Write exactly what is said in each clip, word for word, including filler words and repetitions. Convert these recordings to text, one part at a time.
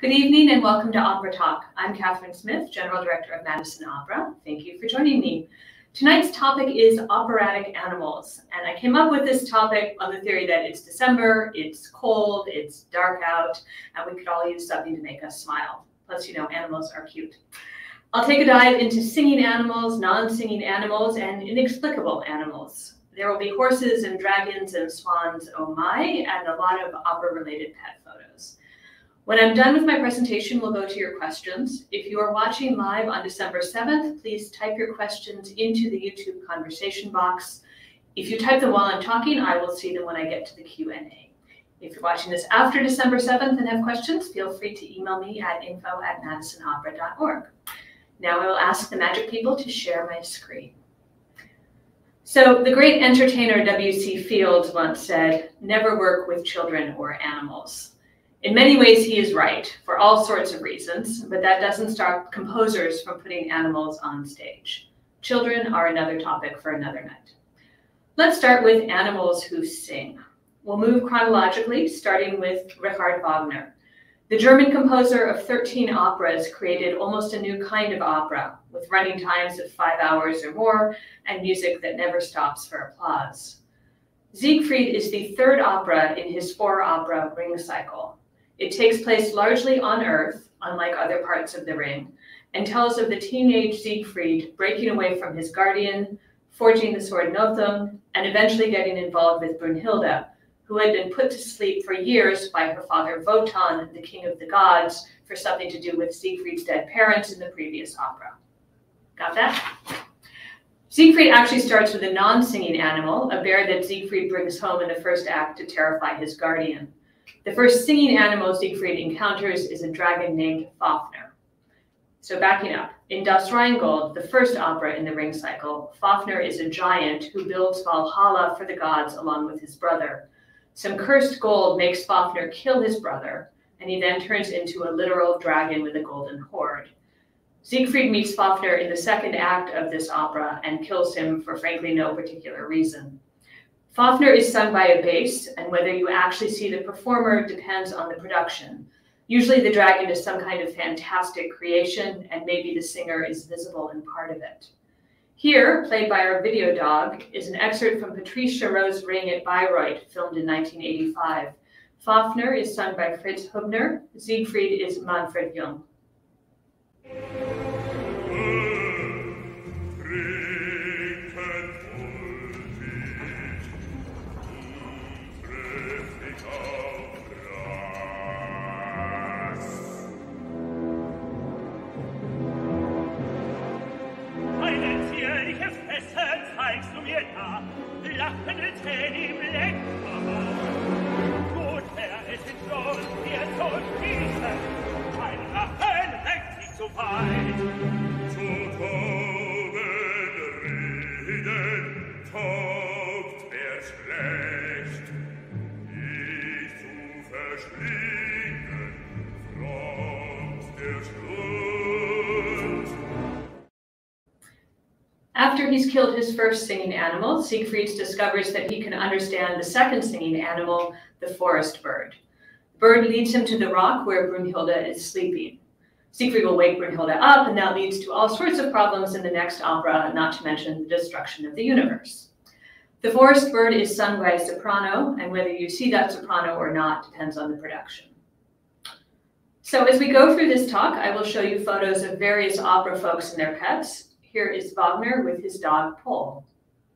Good evening and welcome to Opera Talk. I'm Kathryn Smith, General Director of Madison Opera. Thank you for joining me. Tonight's topic is operatic animals, and I came up with this topic on the theory that it's December, it's cold, it's dark out, and we could all use something to make us smile. Plus, you know, animals are cute. I'll take a dive into singing animals, non-singing animals, and inexplicable animals. There will be horses and dragons and swans, oh my, and a lot of opera-related pet photos. When I'm done with my presentation, we'll go to your questions. If you are watching live on December seventh, please type your questions into the YouTube conversation box. If you type them while I'm talking, I will see them when I get to the Q and A. If you're watching this after December seventh and have questions, feel free to email me at info at madison opera dot org. Now I will ask the magic people to share my screen. So the great entertainer W C Fields once said, "Never work with children or animals." In many ways, he is right, for all sorts of reasons, but that doesn't stop composers from putting animals on stage. Children are another topic for another night. Let's start with animals who sing. We'll move chronologically, starting with Richard Wagner. The German composer of thirteen operas created almost a new kind of opera, with running times of five hours or more and music that never stops for applause. Siegfried is the third opera in his four-opera Ring cycle. It takes place largely on Earth, unlike other parts of the Ring, and tells of the teenage Siegfried breaking away from his guardian, forging the sword Nothung, and eventually getting involved with Brunhilde, who had been put to sleep for years by her father Wotan, the king of the gods, for something to do with Siegfried's dead parents in the previous opera. Got that? Siegfried actually starts with a non-singing animal, a bear that Siegfried brings home in the first act to terrify his guardian. The first singing animal Siegfried encounters is a dragon named Fafner. So backing up, in Das Rheingold, the first opera in the Ring cycle, Fafner is a giant who builds Valhalla for the gods along with his brother. Some cursed gold makes Fafner kill his brother, and he then turns into a literal dragon with a golden horde. Siegfried meets Fafner in the second act of this opera and kills him for frankly no particular reason. Fafner is sung by a bass, and whether you actually see the performer depends on the production. Usually the dragon is some kind of fantastic creation, and maybe the singer is visible in part of it. Here, played by our video dog, is an excerpt from Patrice Chéreau's Ring at Bayreuth, filmed in nineteen eighty-five. Fafner is sung by Fritz Hübner, Siegfried is Manfred Jung. After he's killed his first singing animal, Siegfried discovers that he can understand the second singing animal, the forest bird. The bird leads him to the rock where Brunhilde is sleeping. Siegfried will wake Brunhilde up, and that leads to all sorts of problems in the next opera, not to mention the destruction of the universe. The forest bird is sung by a soprano, and whether you see that soprano or not depends on the production. So as we go through this talk, I will show you photos of various opera folks and their pets. Here is Wagner with his dog, Pol.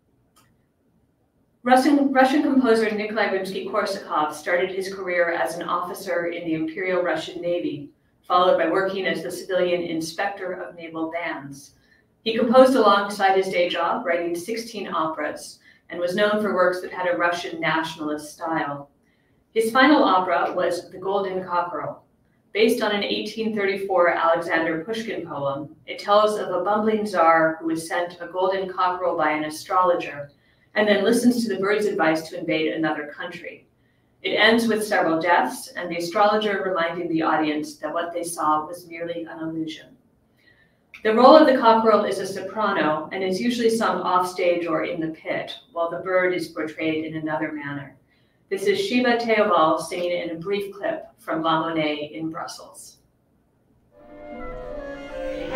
Russian, Russian composer Nikolai Rimsky-Korsakov started his career as an officer in the Imperial Russian Navy, followed by working as the civilian inspector of naval bands. He composed alongside his day job, writing sixteen operas, and was known for works that had a Russian nationalist style. His final opera was The Golden Cockerel. Based on an eighteen thirty-four Alexander Pushkin poem, it tells of a bumbling czar who is sent a golden cockerel by an astrologer and then listens to the bird's advice to invade another country. It ends with several deaths and the astrologer reminding the audience that what they saw was merely an illusion. The role of the cockerel is a soprano and is usually sung offstage or in the pit, while the bird is portrayed in another manner. This is Shiva Theobald singing in a brief clip from La Monnaie in Brussels.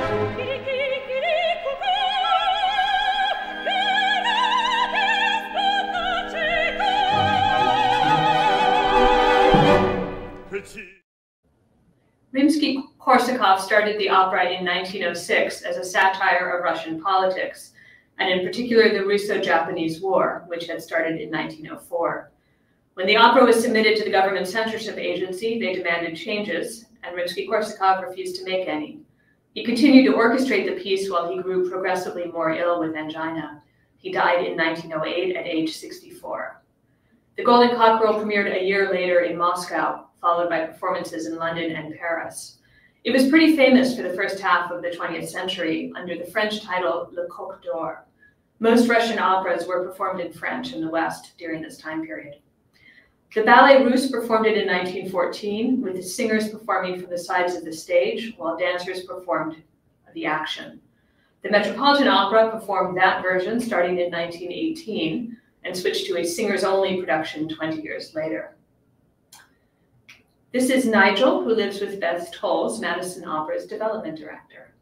Rimsky-Korsakov started the opera in nineteen oh six as a satire of Russian politics, and in particular the Russo-Japanese War, which had started in nineteen oh four. When the opera was submitted to the government censorship agency, they demanded changes, and Rimsky-Korsakov refused to make any. He continued to orchestrate the piece while he grew progressively more ill with angina. He died in nineteen oh eight at age sixty-four. The Golden Cockerel premiered a year later in Moscow, followed by performances in London and Paris. It was pretty famous for the first half of the twentieth century under the French title Le Coq d'Or. Most Russian operas were performed in French in the West during this time period. The Ballet Russe performed it in nineteen fourteen, with the singers performing from the sides of the stage while dancers performed the action. The Metropolitan Opera performed that version starting in nineteen eighteen and switched to a singers-only production twenty years later. This is Nigel, who lives with Beth Tolles, Madison Opera's development director.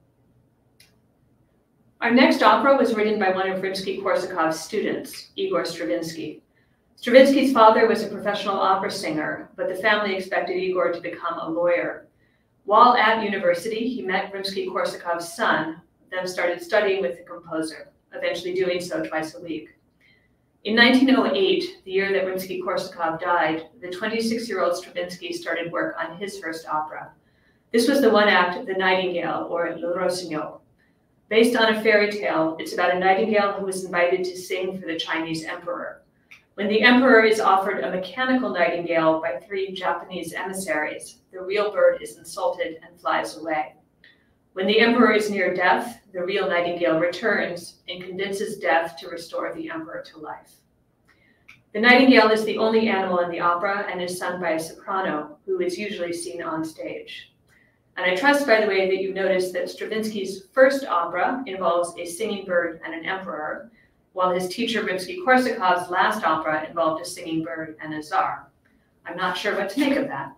Our next opera was written by one of Rimsky-Korsakov's students, Igor Stravinsky. Stravinsky's father was a professional opera singer, but the family expected Igor to become a lawyer. While at university, he met Rimsky-Korsakov's son, then started studying with the composer, eventually doing so twice a week. In nineteen oh eight, the year that Rimsky-Korsakov died, the twenty-six-year-old Stravinsky started work on his first opera. This was the one-act The Nightingale, or Le Rossignol. Based on a fairy tale, it's about a nightingale who was invited to sing for the Chinese emperor. When the emperor is offered a mechanical nightingale by three Japanese emissaries, the real bird is insulted and flies away. When the emperor is near death, the real nightingale returns and convinces death to restore the emperor to life. The nightingale is the only animal in the opera and is sung by a soprano, who is usually seen on stage. And I trust, by the way, that you noticed that Stravinsky's first opera involves a singing bird and an emperor, while his teacher Rimsky-Korsakov's last opera involved a singing bird and a czar. I'm not sure what to make of that.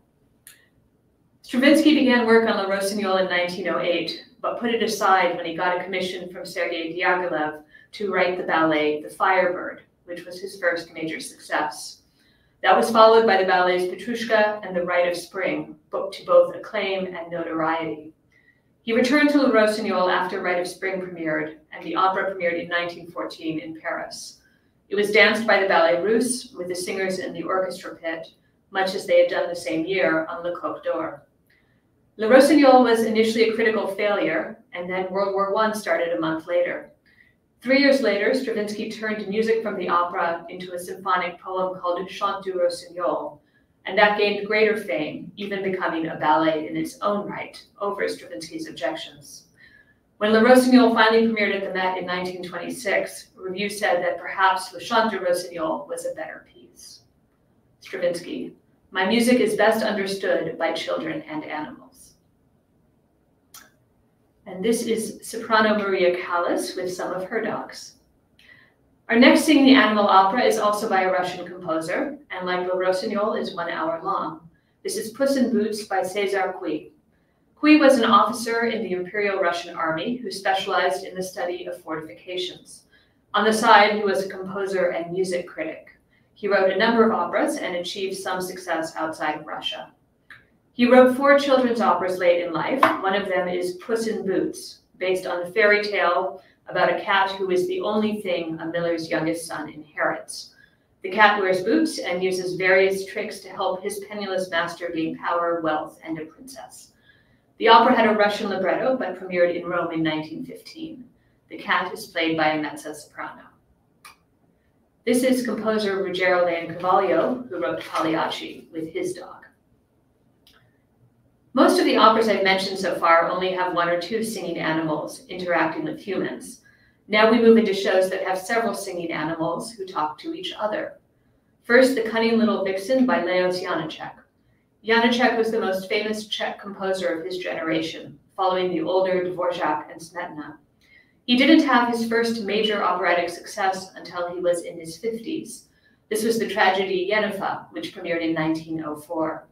Stravinsky began work on Le Rossignol in nineteen oh eight, but put it aside when he got a commission from Sergei Diaghilev to write the ballet The Firebird, which was his first major success. That was followed by the ballets Petrushka and The Rite of Spring, to both acclaim and notoriety. He returned to Le Rossignol after Rite of Spring premiered, and the opera premiered in nineteen fourteen in Paris. It was danced by the Ballet Russe with the singers in the orchestra pit, much as they had done the same year on Le Coq d'Or. Le Rossignol was initially a critical failure, and then World War One started a month later. Three years later, Stravinsky turned music from the opera into a symphonic poem called Chant du Rossignol, and that gained greater fame, even becoming a ballet in its own right, over Stravinsky's objections. When Le Rossignol finally premiered at the Met in nineteen twenty-six, reviews said that perhaps Le Chant du Rossignol was a better piece. Stravinsky: "My music is best understood by children and animals." And this is soprano Maria Callas with some of her dogs. Our next Singing the Animal opera is also by a Russian composer, and like Le Rossignol is one hour long. This is Puss in Boots by César Cui. Cui was an officer in the Imperial Russian Army who specialized in the study of fortifications. On the side, he was a composer and music critic. He wrote a number of operas and achieved some success outside of Russia. He wrote four children's operas late in life. One of them is Puss in Boots, based on the fairy tale about a cat who is the only thing a miller's youngest son inherits. The cat wears boots and uses various tricks to help his penniless master gain power, wealth, and a princess. The opera had a Russian libretto, but premiered in Rome in nineteen fifteen. The cat is played by a mezzo-soprano. This is composer Ruggero Leoncavallo, who wrote Pagliacci with his dog. Most of the operas I've mentioned so far only have one or two singing animals interacting with humans. Now we move into shows that have several singing animals who talk to each other. First, The Cunning Little Vixen by Leos Janáček. Janáček was the most famous Czech composer of his generation, following the older Dvorak and Smetana. He didn't have his first major operatic success until he was in his fifties. This was the tragedy Jennefa, which premiered in nineteen oh four.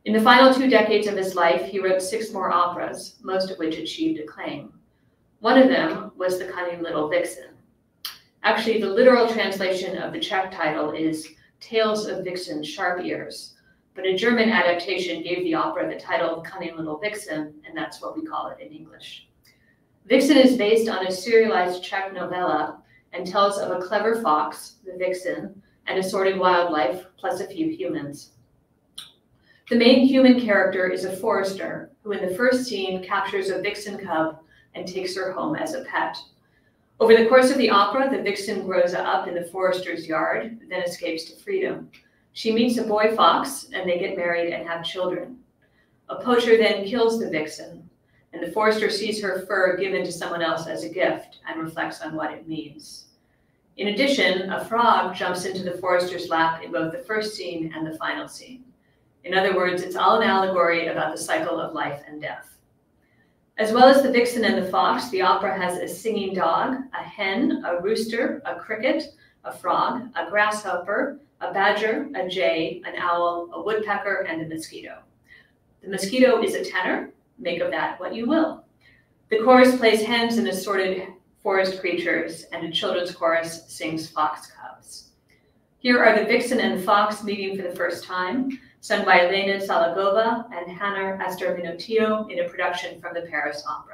In the final two decades of his life, he wrote six more operas, most of which achieved acclaim. One of them was The Cunning Little Vixen. Actually, the literal translation of the Czech title is Tales of Vixen's Sharp Ears, but a German adaptation gave the opera the title Cunning Little Vixen, and that's what we call it in English. Vixen is based on a serialized Czech novella and tells of a clever fox, the vixen, and assorted wildlife, plus a few humans. The main human character is a forester who in the first scene captures a vixen cub and takes her home as a pet. Over the course of the opera, the vixen grows up in the forester's yard, then escapes to freedom. She meets a boy fox and they get married and have children. A poacher then kills the vixen, and the forester sees her fur given to someone else as a gift and reflects on what it means. In addition, a frog jumps into the forester's lap in both the first scene and the final scene. In other words, it's all an allegory about the cycle of life and death. As well as the vixen and the fox, the opera has a singing dog, a hen, a rooster, a cricket, a frog, a grasshopper, a badger, a jay, an owl, a woodpecker, and a mosquito. The mosquito is a tenor. Make of that what you will. The chorus plays hens and assorted forest creatures, and a children's chorus sings fox cubs. Here are the vixen and the fox meeting for the first time, sung by Elena Salagova and Hannah Astor-Minotillo in a production from the Paris Opera.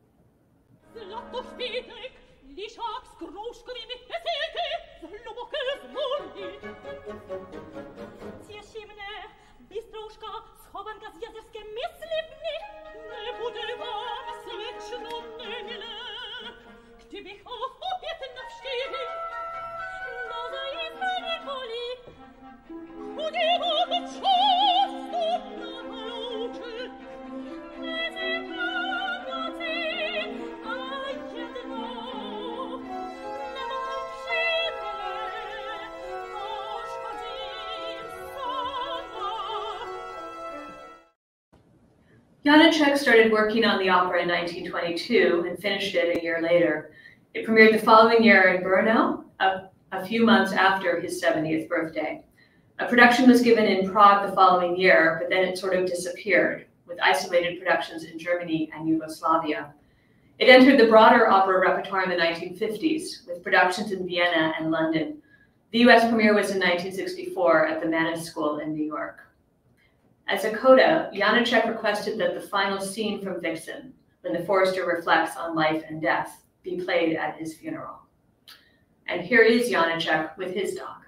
Janáček started working on the opera in nineteen twenty-two and finished it a year later. It premiered the following year in Brno, a, a few months after his seventieth birthday. A production was given in Prague the following year, but then it sort of disappeared, with isolated productions in Germany and Yugoslavia. It entered the broader opera repertoire in the nineteen fifties, with productions in Vienna and London. The U S premiere was in nineteen sixty-four at the Mannes School in New York. As a coda, Janáček requested that the final scene from Vixen, when the forester reflects on life and death, be played at his funeral. And here is Janáček with his dog.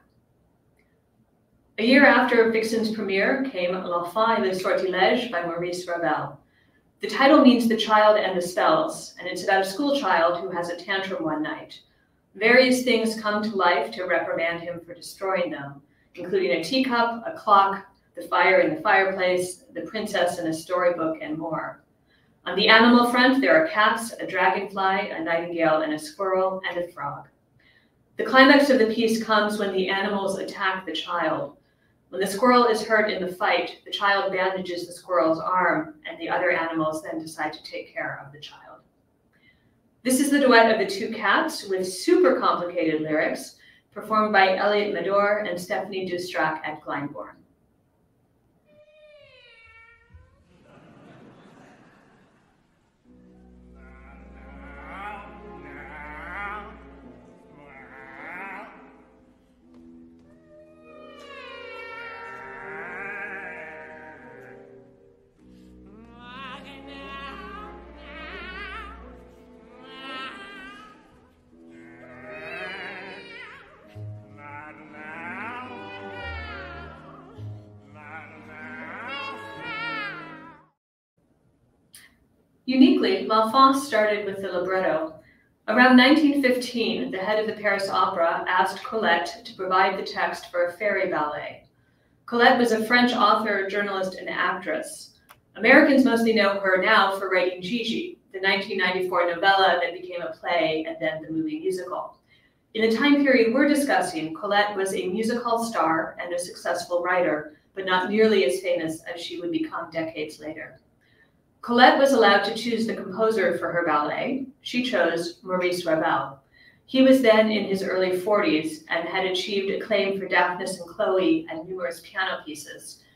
A year after Vixen's premiere came L'Enfant et le Sortilège by Maurice Ravel. The title means the child and the spells, and it's about a school child who has a tantrum one night. Various things come to life to reprimand him for destroying them, including a teacup, a clock, the fire in the fireplace, the princess in a storybook, and more. On the animal front, there are cats, a dragonfly, a nightingale, and a squirrel, and a frog. The climax of the piece comes when the animals attack the child. When the squirrel is hurt in the fight, the child bandages the squirrel's arm, and the other animals then decide to take care of the child. This is the duet of the two cats with super complicated lyrics, performed by Elliot Mador and Stephanie Dustrack at Glyndebourne. Uniquely, L'Enfant started with the libretto. Around nineteen fifteen, the head of the Paris Opera asked Colette to provide the text for a fairy ballet. Colette was a French author, journalist, and actress. Americans mostly know her now for writing Gigi, the nineteen ninety-four novella that became a play and then the movie musical. In the time period we're discussing, Colette was a musical star and a successful writer, but not nearly as famous as she would become decades later. Colette was allowed to choose the composer for her ballet. She chose Maurice Ravel. He was then in his early forties and had achieved acclaim for Daphnis and Chloe and numerous piano pieces,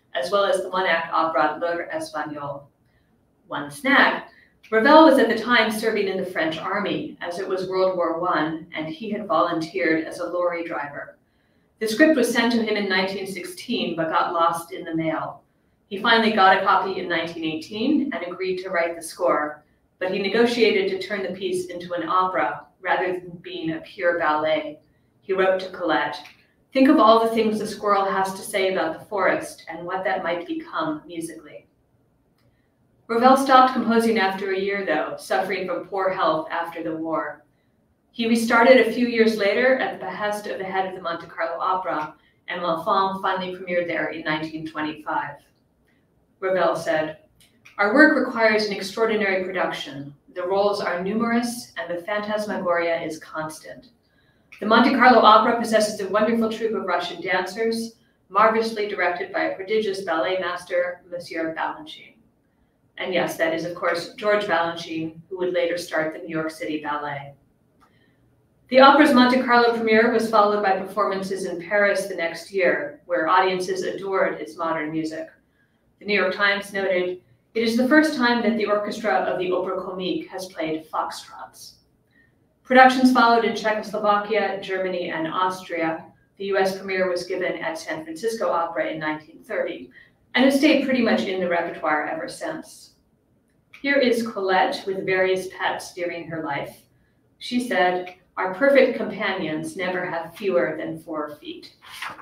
as well as the one-act opera L'Heure Espagnole. One snag: Ravel was at the time serving in the French army, as it was World War One, and he had volunteered as a lorry driver. The script was sent to him in nineteen sixteen, but got lost in the mail. He finally got a copy in nineteen eighteen and agreed to write the score, but he negotiated to turn the piece into an opera rather than being a pure ballet. He wrote to Colette, "Think of all the things the squirrel has to say about the forest and what that might become musically." Ravel stopped composing after a year, though, suffering from poor health after the war. He restarted a few years later at the behest of the head of the Monte Carlo Opera, and L'Enfant finally premiered there in nineteen twenty-five. Ravel said, "Our work requires an extraordinary production. The roles are numerous, and the phantasmagoria is constant. The Monte Carlo Opera possesses a wonderful troupe of Russian dancers, marvelously directed by a prodigious ballet master, Monsieur Balanchine." And yes, that is, of course, George Balanchine, who would later start the New York City Ballet. The opera's Monte Carlo premiere was followed by performances in Paris the next year, where audiences adored its modern music. The New York Times noted, "It is the first time that the orchestra of the Opera Comique has played foxtrots." Productions followed in Czechoslovakia, Germany, and Austria. The U S premiere was given at San Francisco Opera in nineteen thirty, and has stayed pretty much in the repertoire ever since. Here is Colette with various pets during her life. She said, "Our perfect companions never have fewer than four feet."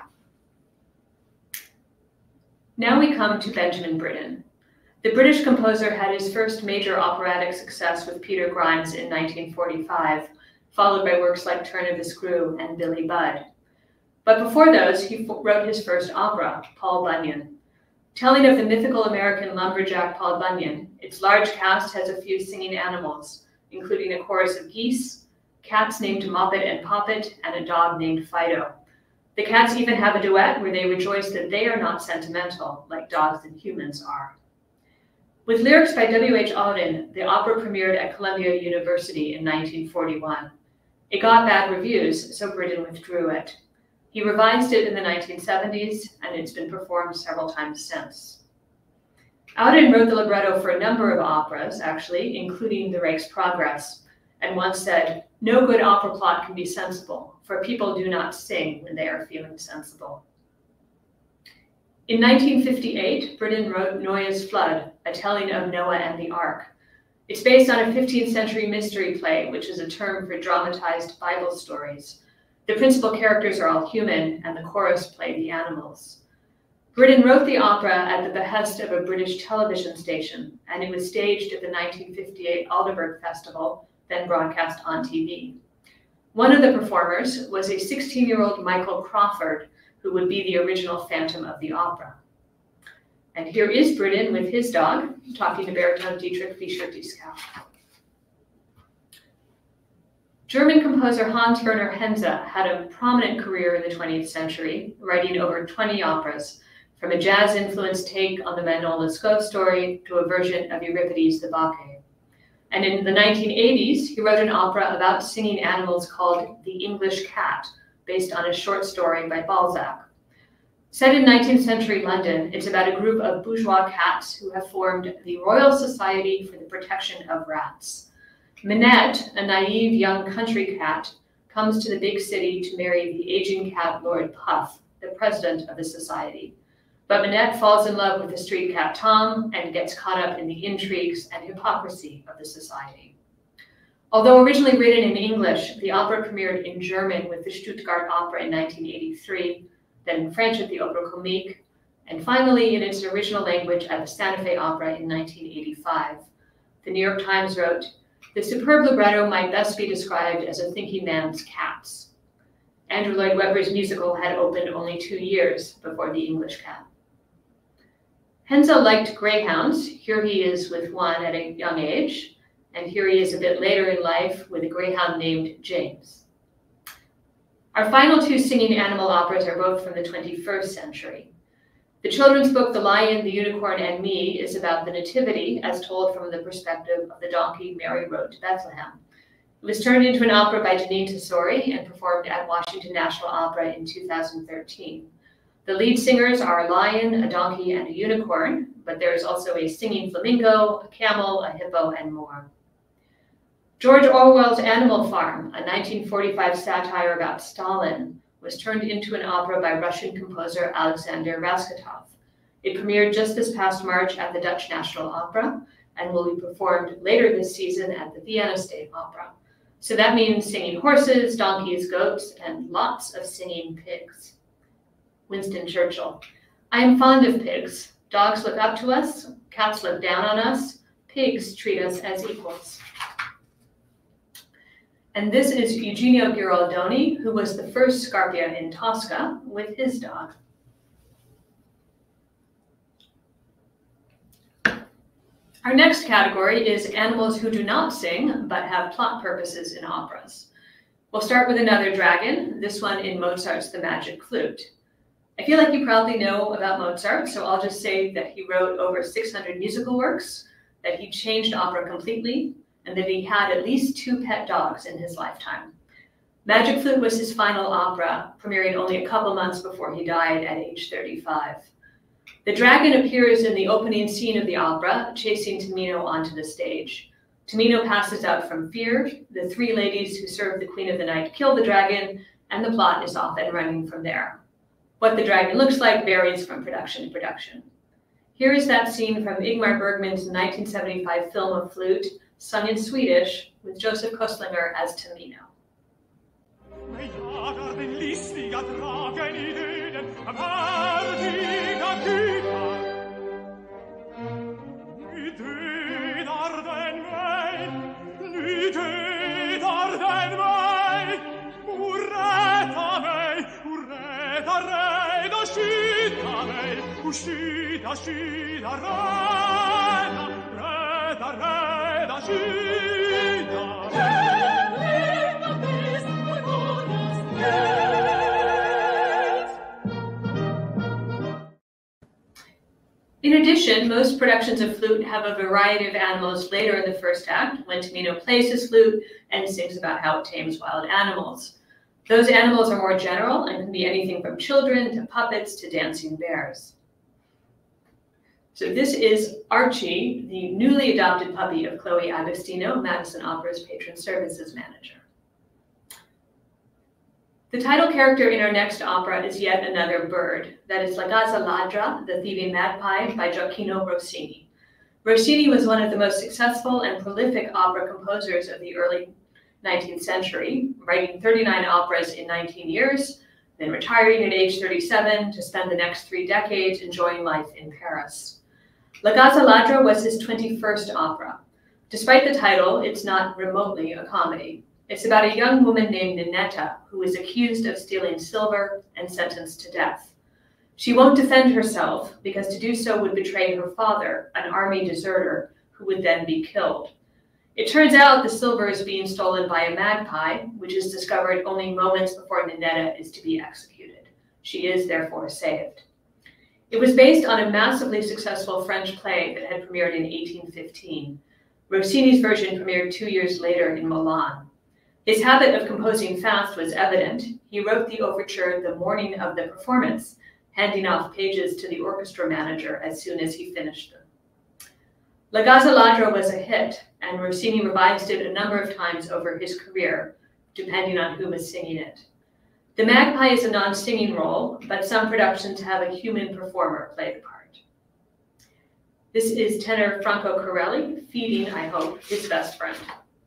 Now we come to Benjamin Britten. The British composer had his first major operatic success with Peter Grimes in nineteen forty-five, followed by works like Turn of the Screw and Billy Budd. But before those, he wrote his first opera, Paul Bunyan. Telling of the mythical American lumberjack Paul Bunyan, its large cast has a few singing animals, including a chorus of geese, cats named Moppet and Poppet, and a dog named Fido. The cats even have a duet where they rejoice that they are not sentimental, like dogs and humans are. With lyrics by W H Auden, the opera premiered at Columbia University in nineteen forty-one. It got bad reviews, so Britten withdrew it. He revised it in the nineteen seventies, and it's been performed several times since. Auden wrote the libretto for a number of operas, actually, including The Rake's Progress, and once said, "No good opera plot can be sensible, for people do not sing when they are feeling sensible." In nineteen fifty-eight, Britten wrote Noah's Flood, a telling of Noah and the Ark. It's based on a fifteenth century mystery play, which is a term for dramatized Bible stories. The principal characters are all human, and the chorus play the animals. Britten wrote the opera at the behest of a British television station, and it was staged at the nineteen fifty-eight Aldeburgh Festival, then broadcast on T V. One of the performers was a sixteen-year-old Michael Crawford, who would be the original Phantom of the Opera. And here is Britten with his dog, talking to baritone Dietrich Fischer-Dieskau. German composer Hans Werner Henze had a prominent career in the twentieth century, writing over twenty operas, from a jazz-influenced take on the Manon Lescaut story to a version of Euripides' The Bacchae. And in the nineteen eighties, he wrote an opera about singing animals called The English Cat, based on a short story by Balzac. Set in nineteenth century London, it's about a group of bourgeois cats who have formed the Royal Society for the Protection of Rats. Minette, a naive young country cat, comes to the big city to marry the aging cat Lord Puff, the president of the society. But Minette falls in love with the street cat Tom and gets caught up in the intrigues and hypocrisy of the society. Although originally written in English, the opera premiered in German with the Stuttgart Opera in nineteen eighty-three, then in French at the Opera Comique, and finally in its original language at the Santa Fe Opera in nineteen eighty-five. The New York Times wrote, "The superb libretto might best be described as a thinking man's Cats." Andrew Lloyd Webber's musical had opened only two years before The English Cat. Henze liked greyhounds. Here he is with one at a young age, and here he is a bit later in life with a greyhound named James. Our final two singing animal operas are both from the twenty-first century. The children's book, The Lion, the Unicorn, and Me, is about the Nativity, as told from the perspective of the donkey Mary rode to Bethlehem. It was turned into an opera by Janine Tesori and performed at Washington National Opera in two thousand thirteen. The lead singers are a lion, a donkey, and a unicorn, but there is also a singing flamingo, a camel, a hippo, and more. George Orwell's Animal Farm, a nineteen forty-five satire about Stalin, was turned into an opera by Russian composer Alexander Raskatov. It premiered just this past March at the Dutch National Opera and will be performed later this season at the Vienna State Opera. So that means singing horses, donkeys, goats, and lots of singing pigs. Winston Churchill. I am fond of pigs. Dogs look up to us, cats look down on us, pigs treat us as equals. And this is Eugenio Giraldoni, who was the first Scarpia in Tosca with his dog. Our next category is animals who do not sing, but have plot purposes in operas. We'll start with another dragon, this one in Mozart's The Magic Flute. I feel like you probably know about Mozart, so I'll just say that he wrote over six hundred musical works, that he changed opera completely, and that he had at least two pet dogs in his lifetime. Magic Flute was his final opera, premiering only a couple months before he died at age thirty-five. The dragon appears in the opening scene of the opera, chasing Tamino onto the stage. Tamino passes out from fear, the three ladies who serve the Queen of the Night kill the dragon, and the plot is off and running from there. What the dragon looks like varies from production to production. Here is that scene from Ingmar Bergman's nineteen seventy-five film of Flute, sung in Swedish, with Joseph Kostlinger as Tamino. Uscita, uscita, reda, reda, reda, uscita. In addition, most productions of Flute have a variety of animals later in the first act, when Tamino plays his flute and sings about how it tames wild animals. Those animals are more general and can be anything from children to puppets to dancing bears. So this is Archie, the newly adopted puppy of Chloe Agostino, Madison Opera's patron services manager. The title character in our next opera is yet another bird. That is La Gazza Ladra, the thieving magpie, by Gioacchino Rossini. Rossini was one of the most successful and prolific opera composers of the early nineteenth century, writing thirty-nine operas in nineteen years, then retiring at age thirty-seven to spend the next three decades enjoying life in Paris. La Gazza Ladra was his twenty-first opera. Despite the title, it's not remotely a comedy. It's about a young woman named Ninetta who is accused of stealing silver and sentenced to death. She won't defend herself because to do so would betray her father, an army deserter, who would then be killed. It turns out the silver is being stolen by a magpie, which is discovered only moments before Ninetta is to be executed. She is therefore saved. It was based on a massively successful French play that had premiered in eighteen fifteen. Rossini's version premiered two years later in Milan. His habit of composing fast was evident. He wrote the overture the morning of the performance, handing off pages to the orchestra manager as soon as he finished them. La Gazza Ladra was a hit, and Rossini revised it a number of times over his career, depending on who was singing it. The magpie is a non-singing role, but some productions have a human performer play the part. This is tenor Franco Corelli, feeding, I hope, his best friend.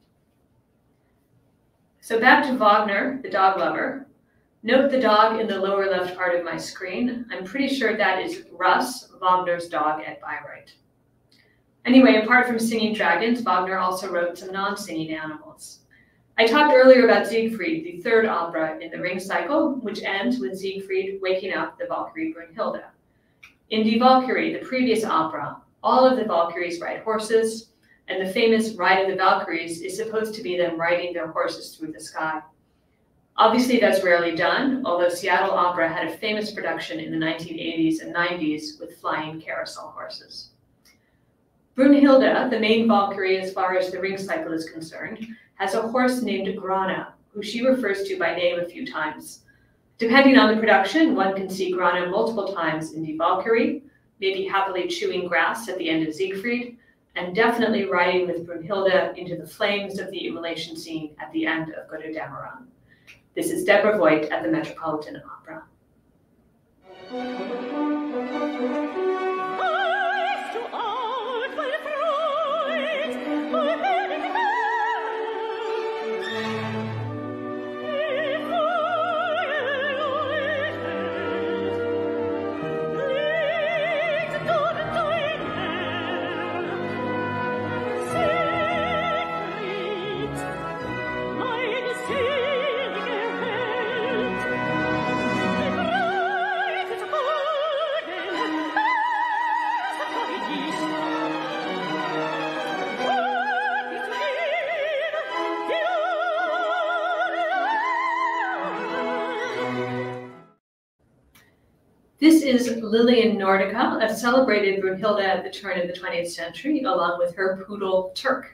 So back to Wagner, the dog lover. Note the dog in the lower left part of my screen. I'm pretty sure that is Russ, Wagner's dog at Bayreuth. Anyway, apart from singing dragons, Wagner also wrote some non-singing animals. I talked earlier about Siegfried, the third opera in the Ring cycle, which ends with Siegfried waking up the Valkyrie Brunhilde. In Die Valkyrie, the previous opera, all of the Valkyries ride horses, and the famous Ride of the Valkyries is supposed to be them riding their horses through the sky. Obviously, that's rarely done, although Seattle Opera had a famous production in the nineteen eighties and nineties with flying carousel horses. Brunhilde, the main Valkyrie as far as the Ring cycle is concerned, has a horse named Grana, who she refers to by name a few times. Depending on the production, one can see Grane multiple times in Die Valkyrie, maybe happily chewing grass at the end of Siegfried, and definitely riding with Brunhilde into the flames of the immolation scene at the end of Götterdämmerung. This is Deborah Voigt at the Metropolitan Opera. This is Lilian Nordica, a celebrated Brunhilde at the turn of the twentieth century, along with her poodle Turk.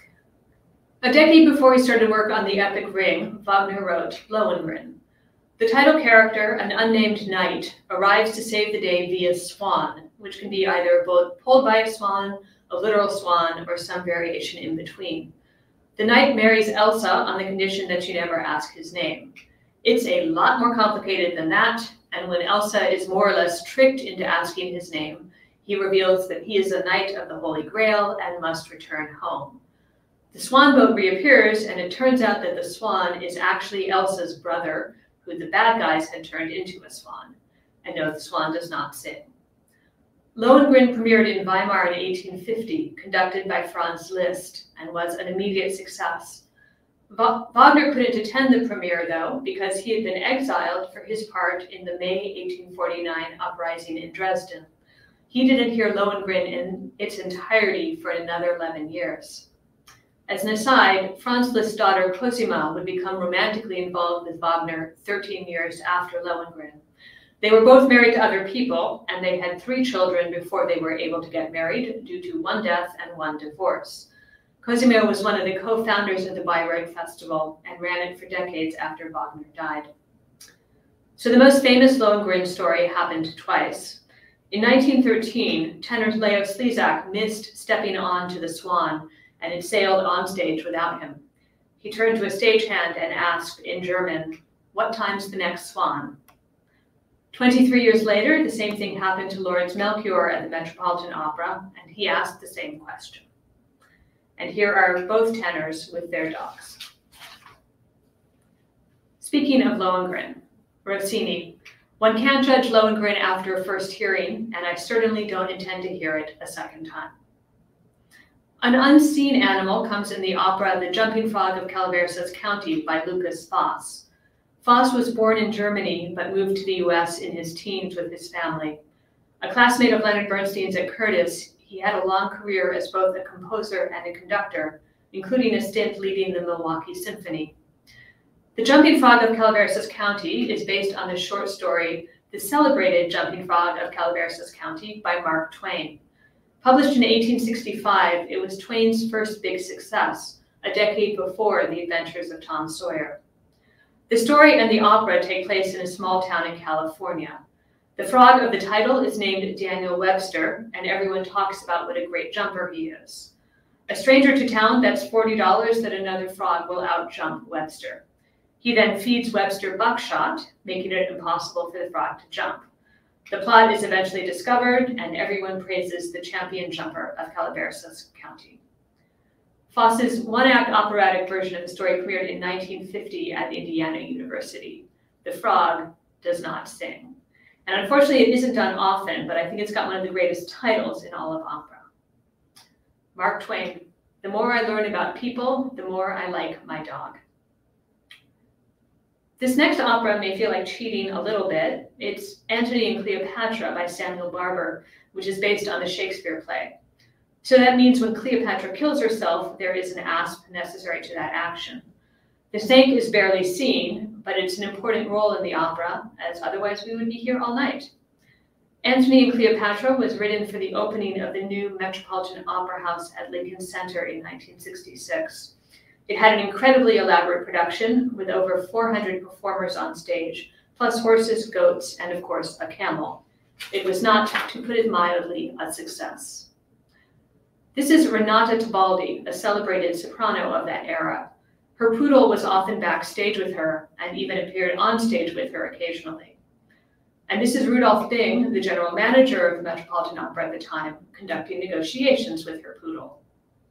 A decade before he started work on the epic Ring, Wagner wrote Lohengrin. The title character, an unnamed knight, arrives to save the day via swan, which can be either both pulled by a swan, a literal swan, or some variation in between. The knight marries Elsa on the condition that she never ask his name. It's a lot more complicated than that, and when Elsa is more or less tricked into asking his name, he reveals that he is a knight of the Holy Grail and must return home. The swan boat reappears, and it turns out that the swan is actually Elsa's brother, who the bad guys had turned into a swan. And no, the swan does not sing. Lohengrin premiered in Weimar in eighteen fifty, conducted by Franz Liszt, and was an immediate success. Wagner couldn't attend the premiere, though, because he had been exiled for his part in the May eighteen forty-nine uprising in Dresden. He didn't hear Lohengrin in its entirety for another eleven years. As an aside, Franz Liszt's daughter Cosima would become romantically involved with Wagner thirteen years after Lohengrin. They were both married to other people, and they had three children before they were able to get married due to one death and one divorce. Cosima was one of the co-founders of the Bayreuth Festival and ran it for decades after Wagner died. So the most famous Lohengrin story happened twice. In nineteen thirteen, tenor Leo Slezak missed stepping on to the swan and had sailed on stage without him. He turned to a stagehand and asked in German, "What time's the next swan?" twenty-three years later, the same thing happened to Lawrence Melchior at the Metropolitan Opera, and he asked the same question. And here are both tenors with their dogs. Speaking of Lohengrin, Rossini, one can't judge Lohengrin after a first hearing, and I certainly don't intend to hear it a second time. An unseen animal comes in the opera The Jumping Frog of Calaveras County by Lucas Foss. Foss was born in Germany, but moved to the U S in his teens with his family. A classmate of Leonard Bernstein's at Curtis, he had a long career as both a composer and a conductor, including a stint leading the Milwaukee Symphony. The Jumping Frog of Calaveras County is based on the short story The Celebrated Jumping Frog of Calaveras County by Mark Twain. Published in eighteen sixty-five, it was Twain's first big success, a decade before The Adventures of Tom Sawyer. The story and the opera take place in a small town in California. The frog of the title is named Daniel Webster, and everyone talks about what a great jumper he is. A stranger to town bets forty dollars that another frog will outjump Webster. He then feeds Webster buckshot, making it impossible for the frog to jump. The plot is eventually discovered, and everyone praises the champion jumper of Calaveras County. Foss's one-act operatic version of the story premiered in nineteen fifty at Indiana University. The frog does not sing. And unfortunately, it isn't done often, but I think it's got one of the greatest titles in all of opera. Mark Twain, the more I learn about people, the more I like my dog. This next opera may feel like cheating a little bit. It's Antony and Cleopatra by Samuel Barber, which is based on the Shakespeare play. So that means when Cleopatra kills herself, there is an asp necessary to that action. The snake is barely seen, but it's an important role in the opera, as otherwise we would be here all night. Antony and Cleopatra was written for the opening of the new Metropolitan Opera House at Lincoln Center in nineteen sixty-six. It had an incredibly elaborate production with over four hundred performers on stage, plus horses, goats, and of course a camel. It was not, to put it mildly, a success. This is Renata Tebaldi, a celebrated soprano of that era. Her poodle was often backstage with her and even appeared on stage with her occasionally. And this is Rudolf Bing, the general manager of the Metropolitan Opera at the time, conducting negotiations with her poodle.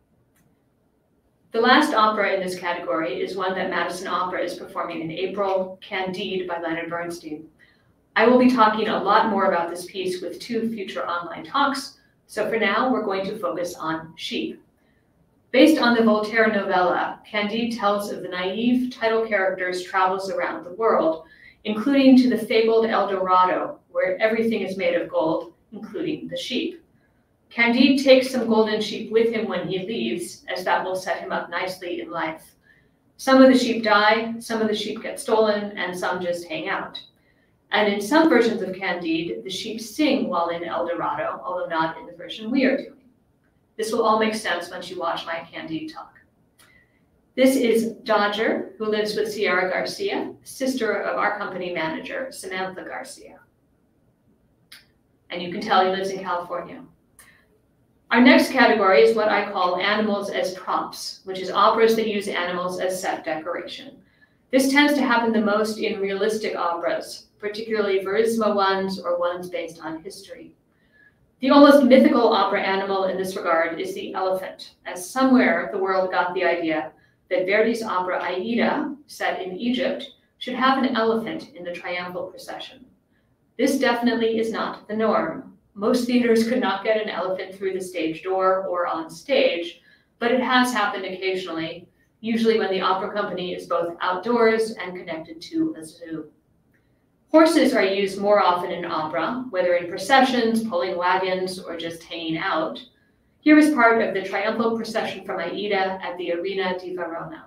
The last opera in this category is one that Madison Opera is performing in April, Candide by Leonard Bernstein. I will be talking a lot more about this piece with two future online talks, so for now we're going to focus on sheep. Based on the Voltaire novella, Candide tells of the naive title character's travels around the world, including to the fabled El Dorado, where everything is made of gold, including the sheep. Candide takes some golden sheep with him when he leaves, as that will set him up nicely in life. Some of the sheep die, some of the sheep get stolen, and some just hang out. And in some versions of Candide, the sheep sing while in El Dorado, although not in the version we are doing. This will all make sense once you watch my Candide talk. This is Dodger, who lives with Sierra Garcia, sister of our company manager, Samantha Garcia. And you can tell he lives in California. Our next category is what I call animals as props, which is operas that use animals as set decoration. This tends to happen the most in realistic operas, particularly verismo ones or ones based on history. The almost mythical opera animal in this regard is the elephant, as somewhere the world got the idea that Verdi's opera Aida, set in Egypt, should have an elephant in the triumphal procession. This definitely is not the norm. Most theaters could not get an elephant through the stage door or on stage, but it has happened occasionally, usually when the opera company is both outdoors and connected to a zoo. Horses are used more often in opera, whether in processions, pulling wagons, or just hanging out. Here is part of the triumphal procession from Aida at the Arena di Verona.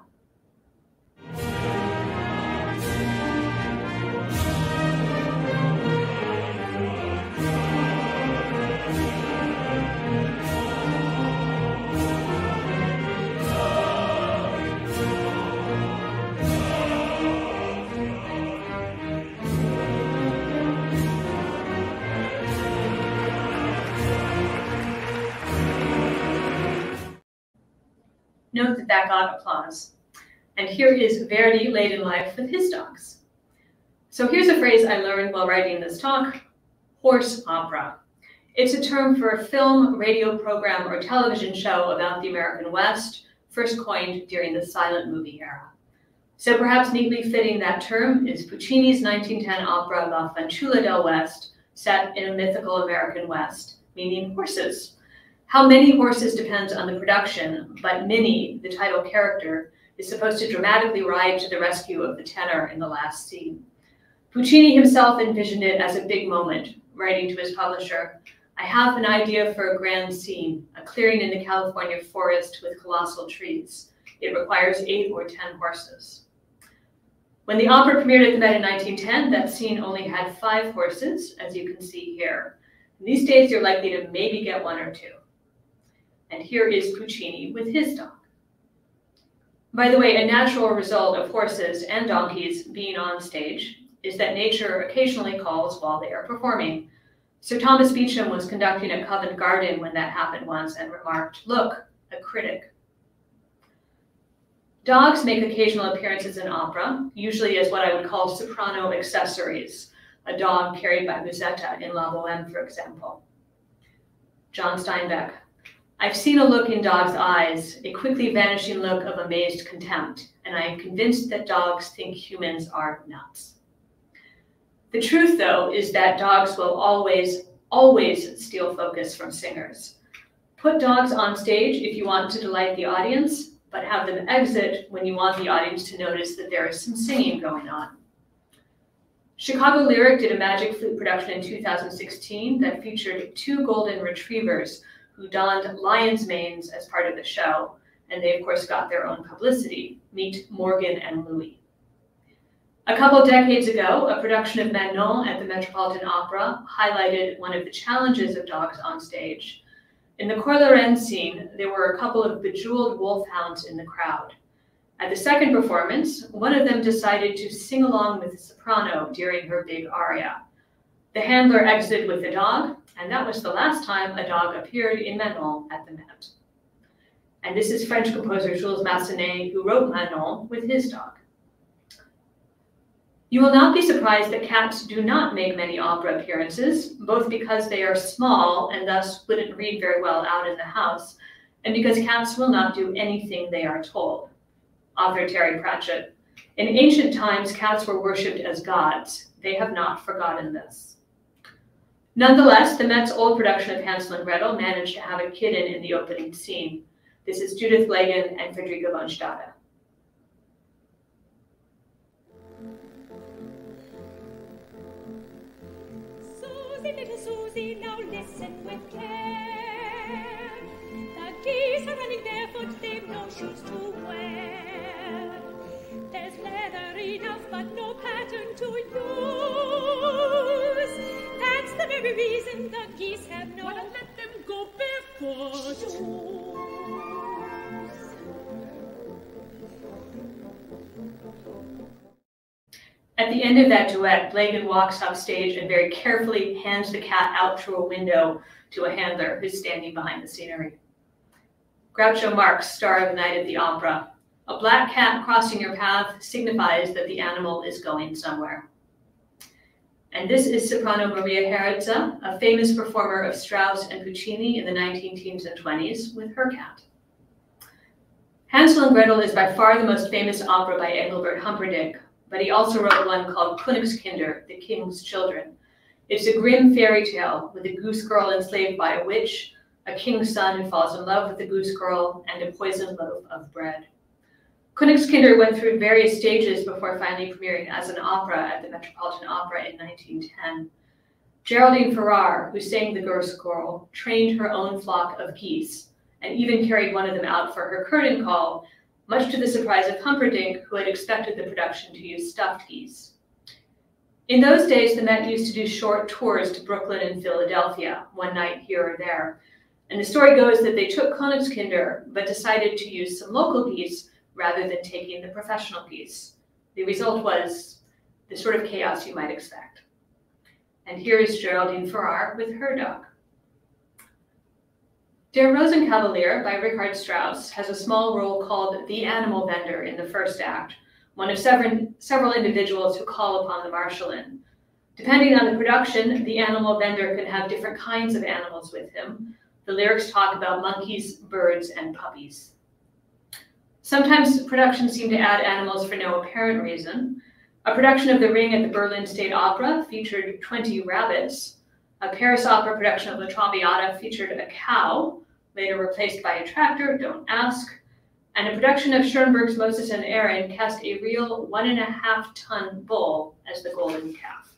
Note that that got applause. And here is Verdi late in life with his dogs. So here's a phrase I learned while writing this talk, horse opera. It's a term for a film, radio program, or television show about the American West, first coined during the silent movie era. So perhaps neatly fitting that term is Puccini's nineteen ten opera La Fanciulla del West, set in a mythical American West, meaning horses. How many horses depends on the production, but Minnie, the title character, is supposed to dramatically ride to the rescue of the tenor in the last scene. Puccini himself envisioned it as a big moment, writing to his publisher, "I have an idea for a grand scene, a clearing in the California forest with colossal trees. It requires eight or ten horses." When the opera premiered at the Met in nineteen ten, that scene only had five horses, as you can see here. And these days, you're likely to maybe get one or two. And here is Puccini with his dog. By the way, a natural result of horses and donkeys being on stage is that nature occasionally calls while they are performing. Sir Thomas Beecham was conducting at Covent Garden when that happened once and remarked, "Look, a critic." Dogs make occasional appearances in opera, usually as what I would call soprano accessories, a dog carried by Musetta in La Bohème, for example. John Steinbeck. I've seen a look in dogs' eyes, a quickly vanishing look of amazed contempt, and I am convinced that dogs think humans are nuts. The truth, though, is that dogs will always, always steal focus from singers. Put dogs on stage if you want to delight the audience, but have them exit when you want the audience to notice that there is some singing going on. Chicago Lyric did a Magic Flute production in two thousand sixteen that featured two golden retrievers who donned lion's manes as part of the show, and they of course got their own publicity. Meet Morgan and Louie. A couple decades ago, a production of Manon at the Metropolitan Opera highlighted one of the challenges of dogs on stage. In the Coeur Lorraine scene, there were a couple of bejeweled wolfhounds in the crowd. At the second performance, one of them decided to sing along with the soprano during her big aria. The handler exited with the dog, and that was the last time a dog appeared in Manon at the Met. And this is French composer Jules Massenet, who wrote Manon with his dog. You will not be surprised that cats do not make many opera appearances, both because they are small and thus wouldn't read very well out in the house, and because cats will not do anything they are told. Author Terry Pratchett. In ancient times, cats were worshipped as gods. They have not forgotten this. Nonetheless, the Met's old production of Hansel and Gretel managed to have a kitten in the opening scene. This is Judith Lagan and Frederica von Stade. Susie, little Susie, now listen with care. The geese are running barefoot, they've no shoes to wear. There's leather enough, but no pattern to use. That's the very reason the geese have no... Why not let them go barefoot? Shoes. At the end of that duet, Lagan walks off stage and very carefully hands the cat out through a window to a handler who's standing behind the scenery. Groucho Marx, star of Night at the Opera. A black cat crossing your path signifies that the animal is going somewhere. And this is soprano Maria Herzog, a famous performer of Strauss and Puccini in the nineteen teens and twenties, with her cat. Hansel and Gretel is by far the most famous opera by Engelbert Humperdinck, but he also wrote one called Königskinder, The King's Children. It's a grim fairy tale with a goose girl enslaved by a witch, a king's son who falls in love with the goose girl, and a poisoned loaf of bread. Königskinder went through various stages before finally premiering as an opera at the Metropolitan Opera in nineteen ten. Geraldine Farrar, who sang the goose girl, trained her own flock of geese, and even carried one of them out for her curtain call, much to the surprise of Humperdinck, who had expected the production to use stuffed geese. In those days, the Met used to do short tours to Brooklyn and Philadelphia, one night here or there. And the story goes that they took Königskinder, but decided to use some local geese rather than taking the professional geese. The result was the sort of chaos you might expect. And here is Geraldine Farrar with her dog. Der Rosenkavalier by Richard Strauss has a small role called the animal vendor in the first act, one of several, several individuals who call upon the Marschallin. Depending on the production, the animal vendor can have different kinds of animals with him. The lyrics talk about monkeys, birds, and puppies. Sometimes productions seem to add animals for no apparent reason. A production of The Ring at the Berlin State Opera featured twenty rabbits. A Paris Opera production of La Traviata featured a cow, later replaced by a tractor, don't ask. And a production of Schoenberg's Moses and Aaron cast a real one and a half ton bull as the golden calf.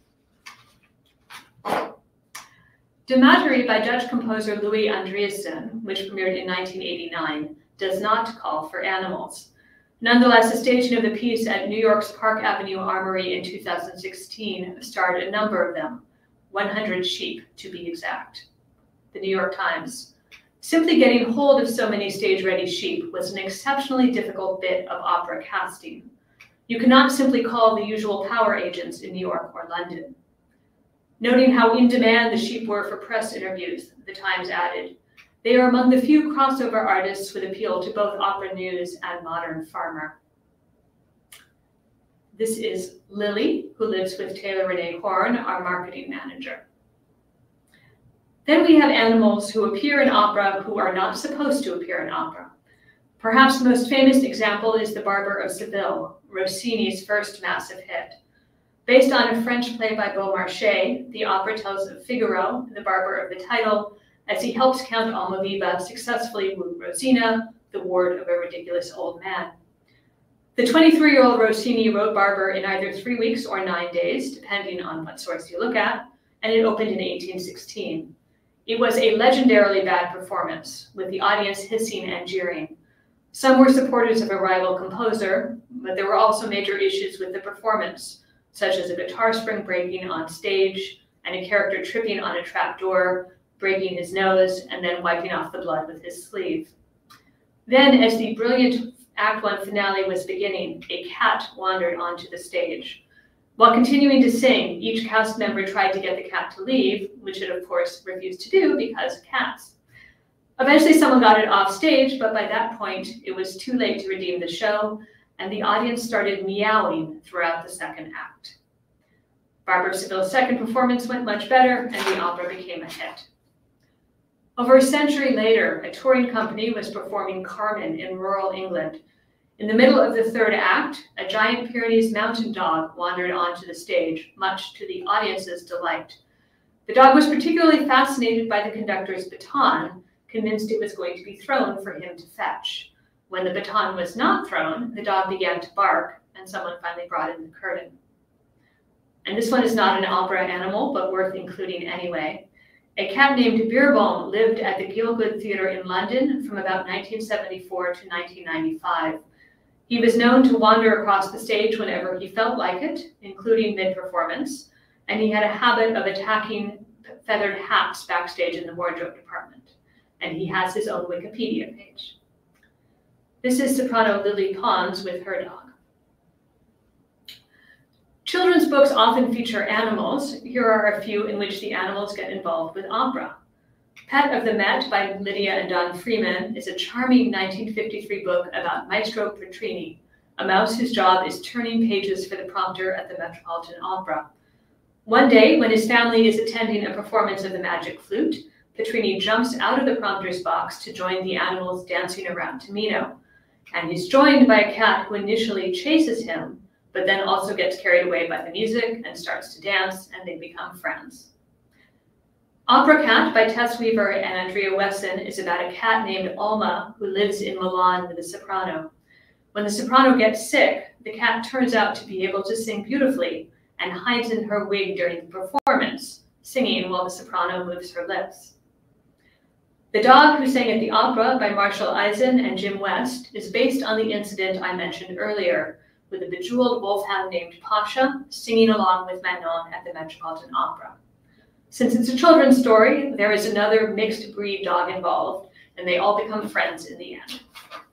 De Materie by Dutch composer Louis Andriessen, which premiered in nineteen eighty-nine, does not call for animals. Nonetheless, the staging of the piece at New York's Park Avenue Armory in two thousand sixteen starred a number of them, one hundred sheep to be exact. The New York Times. Simply getting hold of so many stage-ready sheep was an exceptionally difficult bit of opera casting. You cannot simply call the usual power agents in New York or London. Noting how in demand the sheep were for press interviews, the Times added, they are among the few crossover artists with appeal to both opera news and modern farmer. This is Lily, who lives with Taylor Renee Horn, our marketing manager. Then we have animals who appear in opera who are not supposed to appear in opera. Perhaps the most famous example is The Barber of Seville, Rossini's first massive hit. Based on a French play by Beaumarchais, the opera tells of Figaro, the barber of the title, as he helps Count Almaviva successfully woo Rosina, the ward of a ridiculous old man. The twenty-three-year-old Rossini wrote Barber in either three weeks or nine days, depending on what source you look at, and it opened in eighteen sixteen. It was a legendarily bad performance, with the audience hissing and jeering. Some were supporters of a rival composer, but there were also major issues with the performance, such as a guitar spring breaking on stage and a character tripping on a trap door, breaking his nose, and then wiping off the blood with his sleeve. Then, as the brilliant Act One finale was beginning, a cat wandered onto the stage. While continuing to sing, each cast member tried to get the cat to leave, which it of course refused to do because cats. Eventually someone got it off stage, but by that point it was too late to redeem the show, and the audience started meowing throughout the second act. Barbara Seville's second performance went much better, and the opera became a hit. Over a century later, a touring company was performing Carmen in rural England. In the middle of the third act, a giant Pyrenees mountain dog wandered onto the stage, much to the audience's delight. The dog was particularly fascinated by the conductor's baton, convinced it was going to be thrown for him to fetch. When the baton was not thrown, the dog began to bark, and someone finally brought in the curtain. And this one is not an opera animal, but worth including anyway. A cat named Beerbohm lived at the Gielgud Theatre in London from about nineteen seventy-four to nineteen ninety-five. He was known to wander across the stage whenever he felt like it, including mid-performance, and he had a habit of attacking feathered hats backstage in the wardrobe department. And he has his own Wikipedia page. This is soprano Lily Pons with her dog. Children's books often feature animals. Here are a few in which the animals get involved with opera. Pet of the Met by Lydia and Don Freeman is a charming nineteen fifty-three book about Maestro Petrini, a mouse whose job is turning pages for the prompter at the Metropolitan Opera. One day, when his family is attending a performance of the Magic Flute, Petrini jumps out of the prompter's box to join the animals dancing around Tamino, and he's joined by a cat who initially chases him, but then also gets carried away by the music and starts to dance, and they become friends. Opera Cat by Tess Weaver and Andrea Wesson is about a cat named Alma who lives in Milan with a soprano. When the soprano gets sick, the cat turns out to be able to sing beautifully and hides in her wig during the performance, singing while the soprano moves her lips. The Dog Who Sang at the Opera by Marshall Eisen and Jim West is based on the incident I mentioned earlier, with a bejeweled wolfhound named Pasha singing along with Manon at the Metropolitan Opera. Since it's a children's story, there is another mixed breed dog involved, and they all become friends in the end.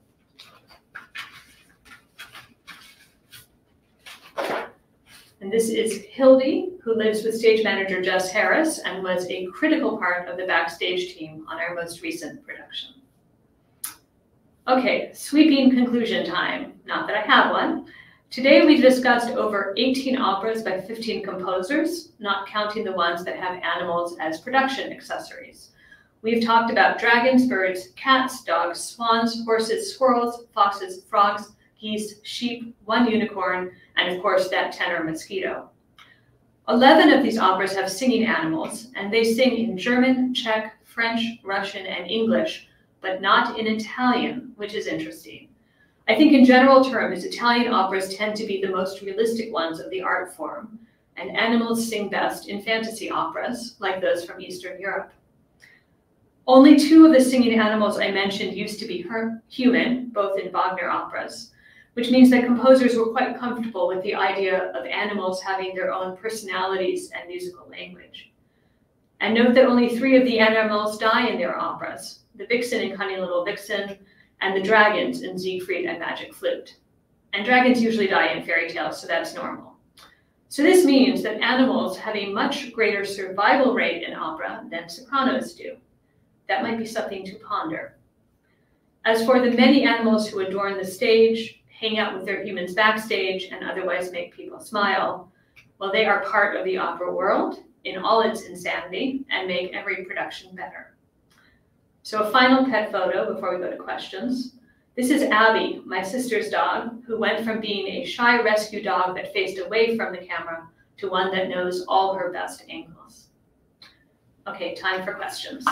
And this is Hildy, who lives with stage manager Jess Harris and was a critical part of the backstage team on our most recent production. Okay, sweeping conclusion time. Not that I have one. Today we discussed over eighteen operas by fifteen composers, not counting the ones that have animals as production accessories. We've talked about dragons, birds, cats, dogs, swans, horses, squirrels, foxes, frogs, geese, sheep, one unicorn, and of course that tenor mosquito. Eleven of these operas have singing animals, and they sing in German, Czech, French, Russian, and English, but not in Italian, which is interesting. I think in general terms, Italian operas tend to be the most realistic ones of the art form, and animals sing best in fantasy operas, like those from Eastern Europe. Only two of the singing animals I mentioned used to be human, both in Wagner operas, which means that composers were quite comfortable with the idea of animals having their own personalities and musical language. And note that only three of the animals die in their operas: the vixen in Cunning Little Vixen, and the dragons in Siegfried and Magic Flute. And dragons usually die in fairy tales, so that's normal. So this means that animals have a much greater survival rate in opera than sopranos do. That might be something to ponder. As for the many animals who adorn the stage, hang out with their humans backstage, and otherwise make people smile, well, they are part of the opera world in all its insanity and make every production better. So a final pet photo before we go to questions. This is Abby, my sister's dog, who went from being a shy rescue dog that faced away from the camera to one that knows all her best angles. Okay, time for questions.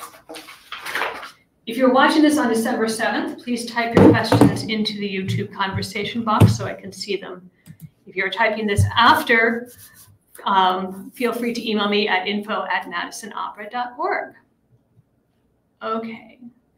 If you're watching this on December seventh, please type your questions into the YouTube conversation box so I can see them. If you're typing this after, um, feel free to email me at info at madison opera dot org. Okay.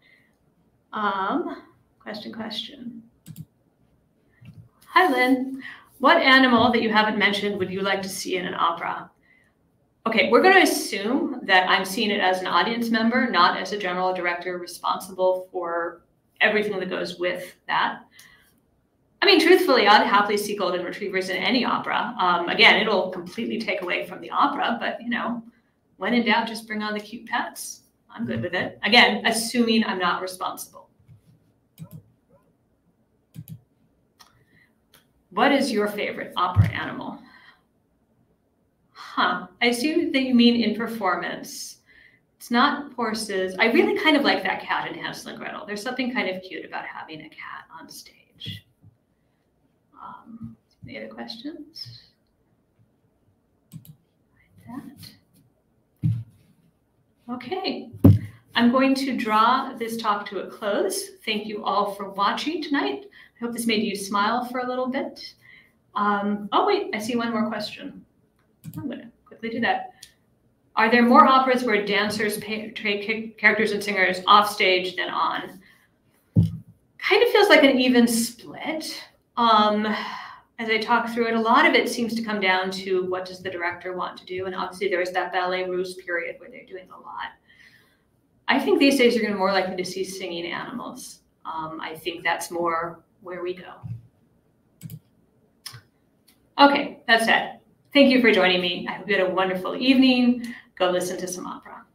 Um, question, question. Hi, Lynn. What animal that you haven't mentioned would you like to see in an opera? Okay, we're going to assume that I'm seeing it as an audience member, not as a general director responsible for everything that goes with that. I mean, truthfully, I'd happily see golden retrievers in any opera. Um, again, it'll completely take away from the opera, but you know, when in doubt, just bring on the cute pets. I'm good with it. Again, assuming I'm not responsible. What is your favorite opera animal? Huh, I assume that you mean in performance. It's not horses. I really kind of like that cat in Hansel and Gretel. There's something kind of cute about having a cat on stage. Um, any other questions? Like that. Okay, I'm going to draw this talk to a close. Thank you all for watching tonight. I hope this made you smile for a little bit. Um, oh wait, I see one more question. I'm going to quickly do that. Are there more operas where dancers portray characters and singers off stage than on? Kind of feels like an even split. Um, as I talk through it, a lot of it seems to come down to what does the director want to do, and obviously there is that ballet russe period where they're doing a lot. I think these days you're going to be more likely to see singing animals. Um, I think that's more where we go. Okay, that's it. Thank you for joining me. I hope you had a wonderful evening. Go listen to some opera.